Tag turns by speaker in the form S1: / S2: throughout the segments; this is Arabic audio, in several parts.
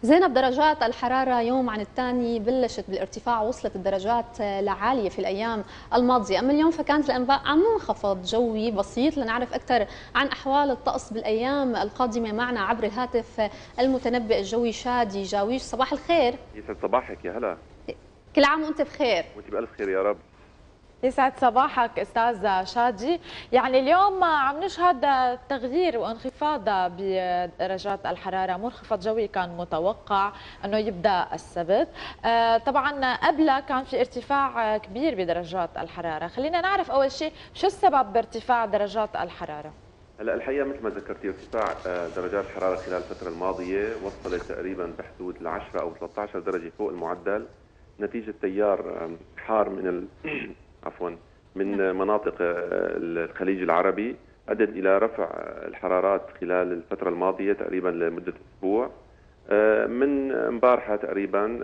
S1: زينب، درجات الحرارة يوم عن الثاني بلشت بالارتفاع، وصلت الدرجات لعالية في الأيام الماضية. أما اليوم فكانت الأنباء عن منخفض جوي بسيط. لنعرف أكثر عن أحوال الطقس بالأيام القادمة معنا عبر الهاتف المتنبئ الجوي شادي جاويش. صباح الخير.
S2: يسعد صباحك يا هلا.
S1: كل عام وأنت بخير.
S2: وأنت بألف خير يا رب.
S3: يسعد صباحك استاذ شادي. يعني اليوم عم نشهد تغيير وانخفاض بدرجات الحراره، منخفض جوي كان متوقع انه يبدا السبت. طبعا قبله كان في ارتفاع كبير بدرجات الحراره. خلينا نعرف اول شيء شو السبب بارتفاع درجات الحراره؟
S2: هلا الحقيقه مثل ما ذكرتي ارتفاع درجات الحراره خلال الفتره الماضيه وصلت تقريبا بحدود ال 10 او 13 درجه فوق المعدل، نتيجه تيار حار من عفوا من مناطق الخليج العربي، ادت الى رفع الحرارات خلال الفتره الماضيه تقريبا لمده اسبوع. من امبارحه تقريبا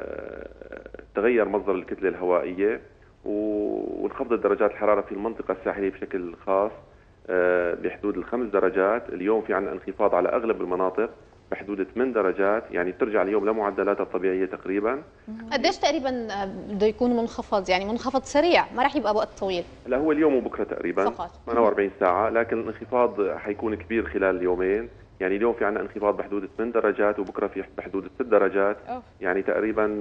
S2: تغير مصدر الكتله الهوائيه وانخفضت درجات الحراره في المنطقه الساحليه بشكل خاص بحدود ال5 درجات. اليوم في عندنا انخفاض على اغلب المناطق بحدود 8 درجات، يعني ترجع اليوم لمعدلاتها الطبيعيه تقريبا.
S1: قديش تقريبا بده يكون منخفض؟ يعني منخفض سريع ما راح يبقى وقت طويل؟
S2: لا، هو اليوم وبكره تقريبا
S1: فقط
S2: 48 ساعه، لكن الانخفاض حيكون كبير خلال اليومين. يعني اليوم في عندنا انخفاض بحدود 8 درجات وبكره في بحدود 6 درجات، يعني تقريبا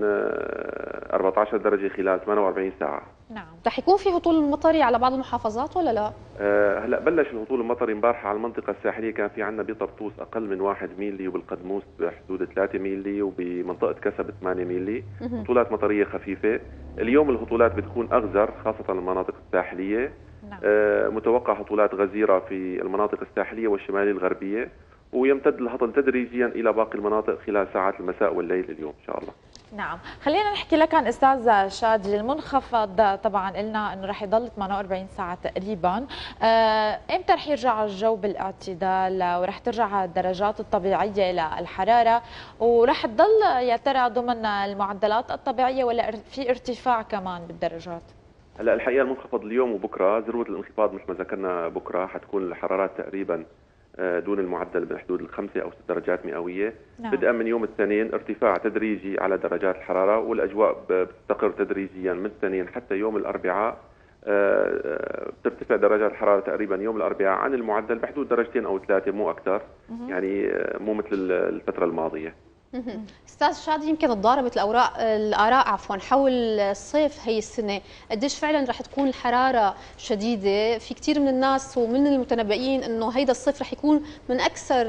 S2: 14 درجه خلال 48 ساعه.
S1: نعم. رح يكون في هطول مطري على بعض المحافظات ولا لا؟
S2: هلا بلش الهطول المطري امبارح على المنطقه الساحليه، كان في عندنا بطرطوس اقل من 1 ميلي، وبالقدموس بحدود 3 ميلي، وبمنطقه كسب 8 ميلي. هطولات مطريه خفيفه. اليوم الهطولات بتكون اغزر خاصه المناطق الساحليه. نعم. متوقع هطولات غزيره في المناطق الساحليه والشماليه الغربيه، ويمتد الهطل تدريجيا الى باقي المناطق خلال ساعات المساء والليل اليوم ان شاء الله.
S3: نعم، خلينا نحكي لك عن استاذ شادي. المنخفض طبعا قلنا انه رح يضل 48 ساعه تقريبا. امتى رح يرجع الجو بالاعتدال ورح ترجع الدرجات الطبيعيه للحراره، ورح تضل يا ترى ضمن المعدلات الطبيعيه ولا في ارتفاع كمان بالدرجات؟
S2: هلا الحقيقه المنخفض اليوم وبكره ذروه الانخفاض مثل ما ذكرنا. بكره حتكون الحرارات تقريبا دون المعدل بحدود ال5 أو 6 درجات مئوية. نعم. بدءا من يوم الاثنين ارتفاع تدريجي على درجات الحرارة، والأجواء بتستقر تدريجيا من الاثنين حتى يوم الأربعاء. بترتفع درجات الحرارة تقريبا يوم الأربعاء عن المعدل بحدود درجتين أو 3 مو أكثر، يعني مو مثل الفترة الماضية.
S1: استاذ شادي، يمكن تضاربت الاراء حول الصيف هي السنه. قديش فعلا رح تكون الحراره شديده؟ في كثير من الناس ومن المتنبئين انه هيدا الصيف رح يكون من اكثر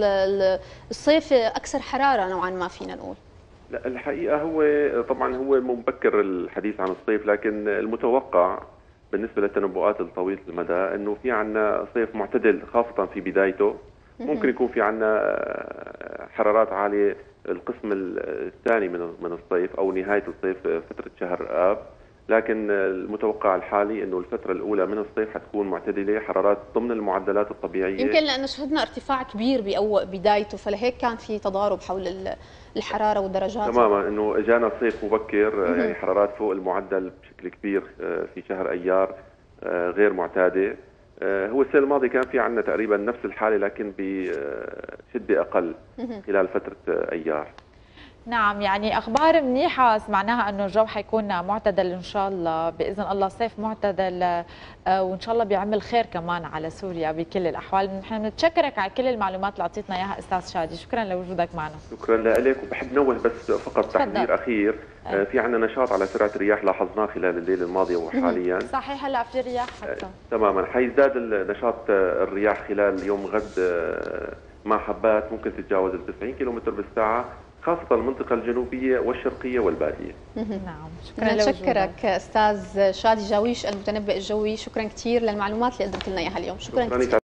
S1: الصيف اكثر حراره نوعا ما فينا نقول.
S2: لا الحقيقه هو طبعا هو مبكر الحديث عن الصيف، لكن المتوقع بالنسبه للتنبؤات الطويله المدى انه في عندنا صيف معتدل خاصه في بدايته. ممكن يكون في عندنا حرارات عاليه القسم الثاني من الصيف او نهايه الصيف فتره شهر اب، لكن المتوقع الحالي انه الفتره الاولى من الصيف حتكون معتدله، حرارات ضمن المعدلات الطبيعيه.
S1: يمكن لانه شهدنا ارتفاع كبير بدايته، فلهيك كان في تضارب حول الحراره والدرجات.
S2: تماما، انه اجانا صيف مبكر، يعني حرارات فوق المعدل بشكل كبير في شهر ايار غير معتاده. هو السنه الماضيه كان في عندنا تقريبا نفس الحاله لكن بشده اقل خلال فتره ايار.
S3: نعم، يعني اخبار منيحه سمعناها انه الجو حيكون معتدل ان شاء الله باذن الله، صيف معتدل، وان شاء الله بيعمل خير كمان على سوريا بكل الاحوال. نحن بنتشكرك على كل المعلومات اللي اعطيتنا اياها استاذ شادي، شكرا لوجودك معنا.
S2: شكرا لك، وبحب نوه بس فقط تحذير اخير. في عندنا نشاط على سرعه الرياح لاحظناه خلال الليله الماضيه وحاليا.
S3: صحيح، هلا في رياح حتى.
S2: تماما، حيزداد نشاط الرياح خلال يوم غد مع حبات ممكن تتجاوز ال 90 كيلومتر بالساعه، خاصة المنطقة الجنوبية والشرقية والبادية.
S3: نعم،
S1: شكرا. نشكرك استاذ شادي جاويش المتنبئ الجوي، شكرا كثير للمعلومات اللي قدمت لنا اياها اليوم. شكرا كثير.